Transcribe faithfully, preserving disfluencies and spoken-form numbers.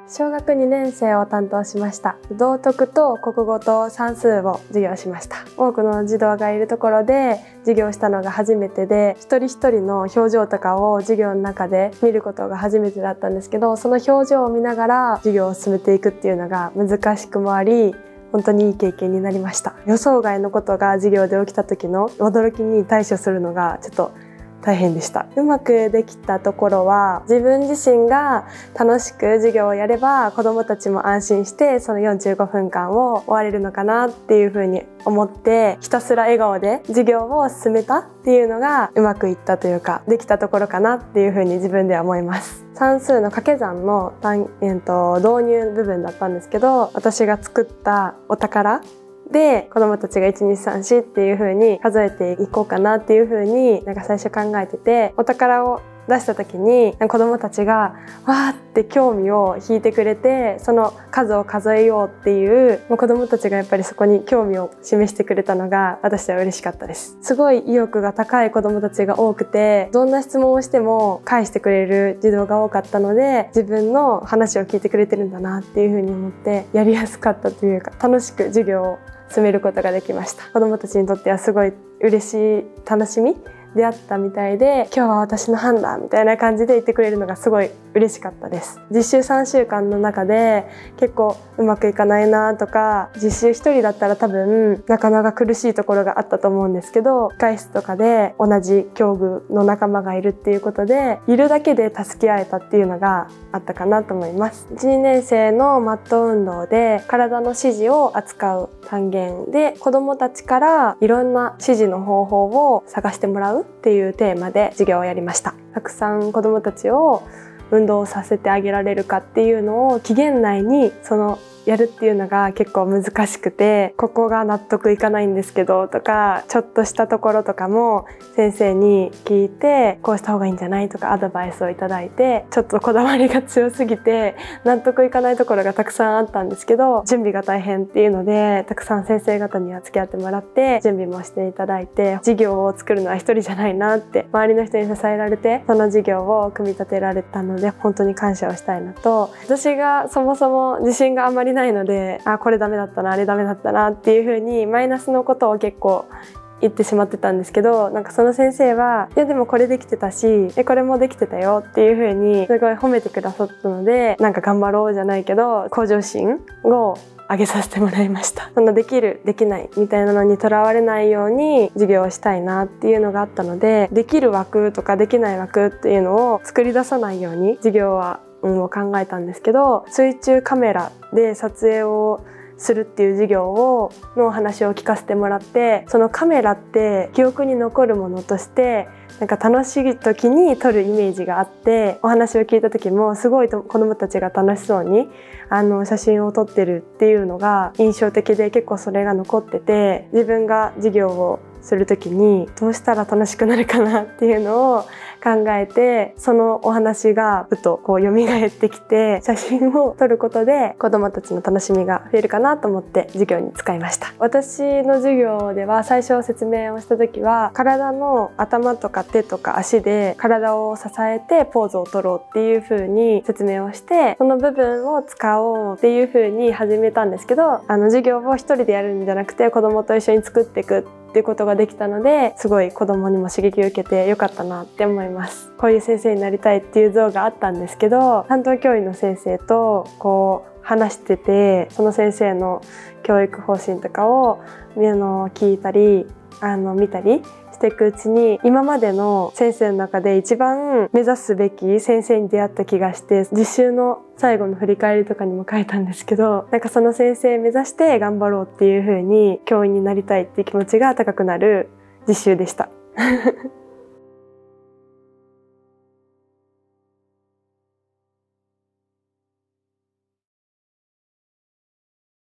小学にねん生を担当しました。道徳と国語と算数を授業しました。多くの児童がいるところで授業したのが初めてで、一人一人の表情とかを授業の中で見ることが初めてだったんですけど、その表情を見ながら授業を進めていくっていうのが難しくもあり、本当にいい経験になりました。予想外のことが授業で起きた時の驚きに対処するのがちょっと大変でした。うまくできたところは、自分自身が楽しく授業をやれば子どもたちも安心してそのよんじゅうごふんかんを終われるのかなっていうふうに思って、ひたすら笑顔で授業を進めたっていうのがうまくいったというか、できたところかなっていうふうに自分では思います。算数の掛け算の、えー、と導入部分だったんですけど、私が作ったお宝で子供たちがいちにさんしっていう風に数えていこうかなっていう風になんか最初考えてて、お宝を出した時に子供たちがわーって興味を引いてくれて、その数を数えようっていう、もう子供たちがやっぱりそこに興味を示してくれたのが私は嬉しかったです。すごい意欲が高い子供たちが多くて、どんな質問をしても返してくれる児童が多かったので、自分の話を聞いてくれてるんだなっていう風に思ってやりやすかったというか、楽しく授業を進めることができました。子どもたちにとってはすごい嬉しい楽しみであったみたいで、今日は私の班だみたいな感じで言ってくれるのがすごい嬉しかったです。実習さんしゅうかんの中で結構うまくいかないなとか、実習ひとりだったら多分なかなか苦しいところがあったと思うんですけど、控室とかで同じ境遇の仲間がいるっていうことで、いるだけで助け合えたっていうのがあったかなと思います。いちにねん生のマット運動で体の指示を扱う単元で、子どもたちからいろんな指示の方法を探してもらうっていうテーマで授業をやりました。たくさん子どもたちを運動させてあげられるかっていうのを期限内にそのやるっていうのが結構難しくて、ここが納得いかないんですけどとか、ちょっとしたところとかも先生に聞いて、こうした方がいいんじゃないとかアドバイスをいただいて、ちょっとこだわりが強すぎて納得いかないところがたくさんあったんですけど、準備が大変っていうのでたくさん先生方には付き合ってもらって準備もしていただいて、授業を作るのは一人じゃないなって、周りの人に支えられてその授業を組み立てられたので本当に感謝をしたいのと、私がそもそも自信があまりないので、あ、これダメだったな、あれダメだったなっていう風にマイナスのことを結構言ってしまってたんですけど、なんかその先生はいやでもこれできてたし、えこれもできてたよっていう風にすごい褒めてくださったので、なんか頑張ろうじゃないけど向上心を上げさせてもらいました。そのできるできないみたいなのにとらわれないように授業をしたいなっていうのがあったので、できる枠とかできない枠っていうのを作り出さないように授業はを考えたんですけど、水中カメラで撮影をするっていう授業をの話を聞かせてもらって、そのカメラって記憶に残るものとしてなんか楽しい時に撮るイメージがあって、お話を聞いた時もすごい子どもたちが楽しそうにあの写真を撮ってるっていうのが印象的で、結構それが残ってて、自分が授業をする時にどうしたら楽しくなるかなっていうのを考えて、そのお話がふとこう蘇ってきて、写真を撮ることで子どもたちの楽しみが増えるかなと思って授業に使いました。私の授業では最初説明をした時は、体の頭とか手とか足で体を支えてポーズを取ろうっていう風に説明をして、その部分を使おうっていう風に始めたんですけど、あの授業を一人でやるんじゃなくて子どもと一緒に作っていくっていうことができたので、すごい子供にも刺激を受けてよかったなって思います。こういう先生になりたいっていう像があったんですけど、担当教員の先生とこう話してて、その先生の教育方針とかをあの聞いたりあの見たりしていくうちに、今までの先生の中で一番目指すべき先生に出会った気がして、実習の最後の振り返りとかにも書いたんですけど、なんかその先生目指して頑張ろうっていう風に教員になりたいっていう気持ちが高くなる実習でした